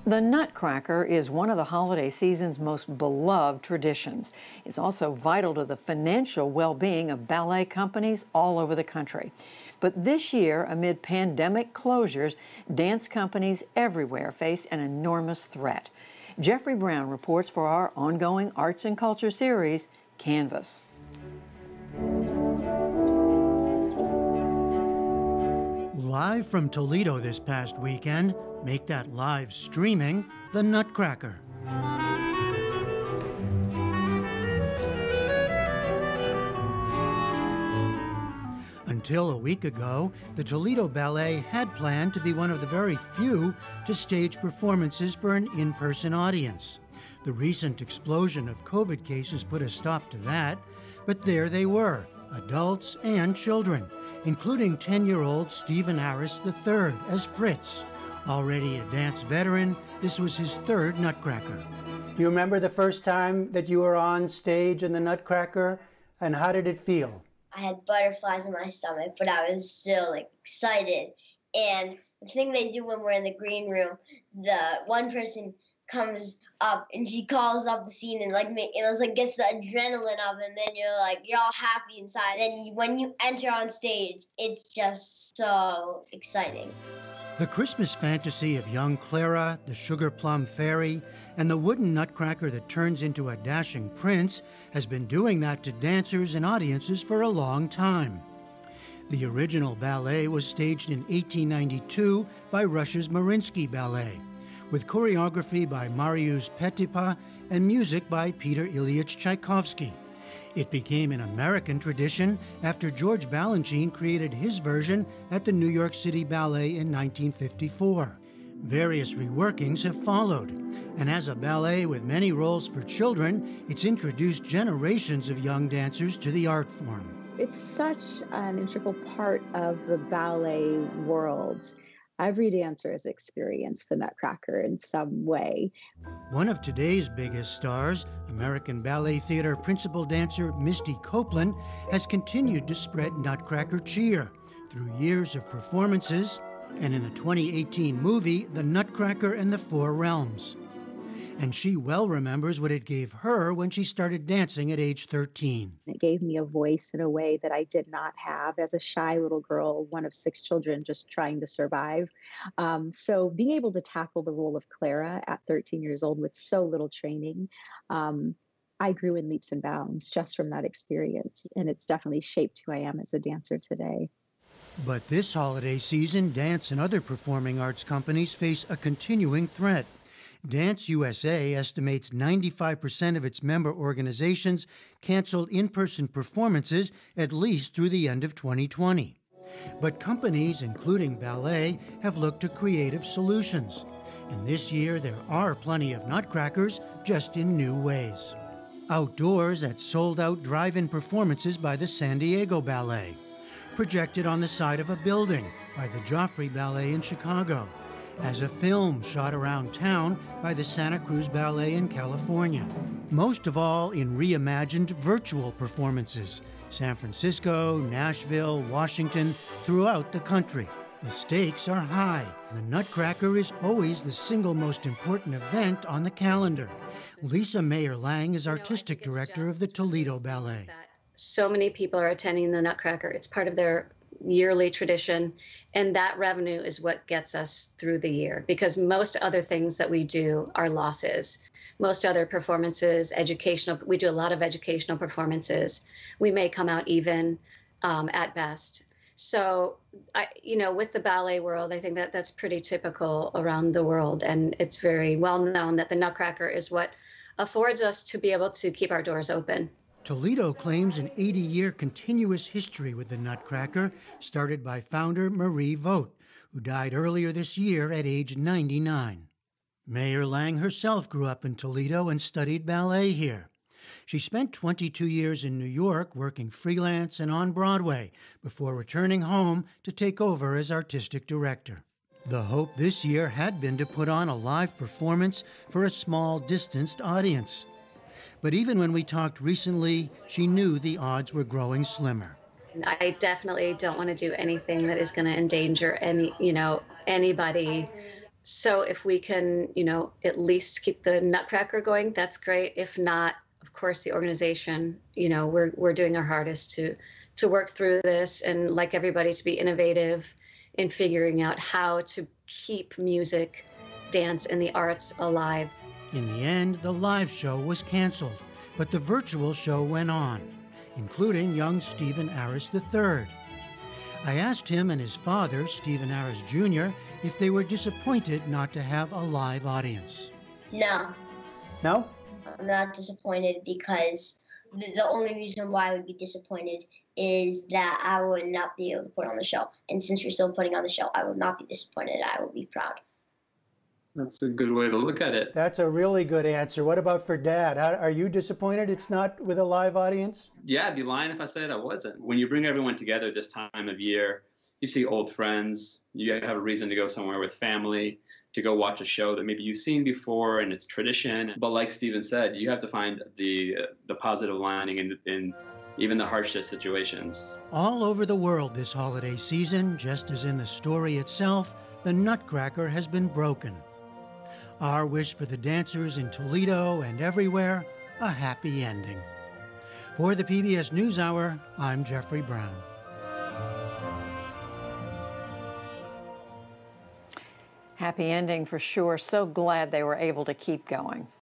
The Nutcracker is one of the holiday season's most beloved traditions. It's also vital to the financial well-being of ballet companies all over the country. But this year, amid pandemic closures, dance companies everywhere face an enormous threat. Jeffrey Brown reports for our ongoing arts and culture series, Canvas. Live from Toledo this past weekend, make that live streaming the Nutcracker. Until a week ago, the Toledo Ballet had planned to be one of the very few to stage performances for an in-person audience. The recent explosion of COVID cases put a stop to that, but there they were, adults and children, including 10-year-old Stephen Harris III as Fritz. Already a dance veteran, this was his third Nutcracker. You remember the first time that you were on stage in the Nutcracker, and how did it feel? I had butterflies in my stomach, but I was still excited. And the thing they do when we're in the green room, the one person comes up and she calls up the scene and gets the adrenaline up, and then you're all happy inside. And when you enter on stage, it's just so exciting. The Christmas fantasy of young Clara, the sugar plum fairy, and the wooden Nutcracker that turns into a dashing prince has been doing that to dancers and audiences for a long time. The original ballet was staged in 1892 by Russia's Mariinsky Ballet, with choreography by Mariusz Petipa and music by Peter Ilyich Tchaikovsky. It became an American tradition after George Balanchine created his version at the New York City Ballet in 1954. Various reworkings have followed, and as a ballet with many roles for children, it's introduced generations of young dancers to the art form. It's such an integral part of the ballet world. Every dancer has experienced the Nutcracker in some way. One of today's biggest stars, American Ballet Theater principal dancer Misty Copeland, has continued to spread Nutcracker cheer through years of performances and in the 2018 movie, The Nutcracker and the Four Realms. And she well remembers what it gave her when she started dancing at age 13. It gave me a voice in a way that I did not have as a shy little girl, one of 6 children just trying to survive. So being able to tackle the role of Clara at 13 years old with so little training, I grew in leaps and bounds just from that experience. And it's definitely shaped who I am as a dancer today. But this holiday season, dance and other performing arts companies face a continuing threat. Dance USA estimates 95% of its member organizations canceled in-person performances at least through the end of 2020. But companies, including ballet, have looked to creative solutions. And this year, there are plenty of Nutcrackers, just in new ways. Outdoors at sold-out drive-in performances by the San Diego Ballet. Projected on the side of a building by the Joffrey Ballet in Chicago. As a film shot around town by the Santa Cruz Ballet in California. Most of all in reimagined virtual performances, San Francisco, Nashville, Washington, throughout the country. The stakes are high. The Nutcracker is always the single most important event on the calendar. Lisa Mayer-Lang is artistic director of the Toledo Ballet. So many people are attending the Nutcracker. It's part of their yearly tradition, and that revenue is what gets us through the year, because most other things that we do are losses. Most other performances, educational, we do a lot of educational performances. We may come out even at best. So, with the ballet world, I think that that's pretty typical around the world, and it's very well known that the Nutcracker is what affords us to be able to keep our doors open. Toledo claims an 80-year continuous history with the Nutcracker, started by founder Marie Vogt, who died earlier this year at age 99. Mayer-Lang herself grew up in Toledo and studied ballet here. She spent 22 years in New York working freelance and on Broadway before returning home to take over as artistic director. The hope this year had been to put on a live performance for a small, distanced audience. But even when we talked recently, she knew the odds were growing slimmer. I definitely don't want to do anything that is going to endanger anybody So if we can, at least keep the Nutcracker going, that's great. If not, of course, the organization, we're doing our hardest to work through this, and like everybody, to be innovative in figuring out how to keep music, dance, and the arts alive. In the end, the live show was canceled, but the virtual show went on, including young Stephen Aris III. I asked him and his father, Stephen Aris Jr., if they were disappointed not to have a live audience. No. No? I'm not disappointed because the only reason why I would be disappointed is that I would not be able to put on the show. And since you're still putting on the show, I will not be disappointed. I will be proud. That's a good way to look at it. That's a really good answer. What about for Dad? Are you disappointed it's not with a live audience? Yeah, I'd be lying if I said I wasn't. When you bring everyone together this time of year, you see old friends, you have a reason to go somewhere with family, to go watch a show that maybe you've seen before and it's tradition. But like Stephen said, you have to find the positive lining in even the harshest situations. All over the world this holiday season, just as in the story itself, the Nutcracker has been broken. Our wish for the dancers in Toledo and everywhere, a happy ending. For the PBS NewsHour, I'm Jeffrey Brown. Happy ending for sure. So glad they were able to keep going.